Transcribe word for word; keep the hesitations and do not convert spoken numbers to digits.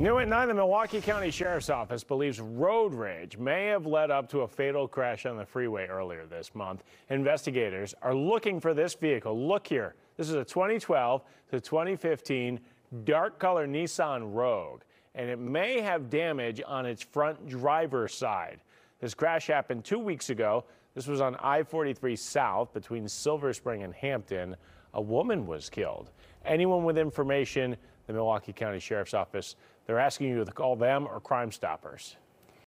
New at nine, the Milwaukee County Sheriff's Office believes road rage may have led up to a fatal crash on the freeway earlier this month. Investigators are looking for this vehicle. Look here. This is a twenty twelve to twenty fifteen dark color Nissan Rogue, and it may have damage on its front driver's side. This crash happened two weeks ago. This was on I forty-three South between Silver Spring and Hampton. A woman was killed. Anyone with information, the Milwaukee County Sheriff's Office, they're asking you to call them or Crime Stoppers.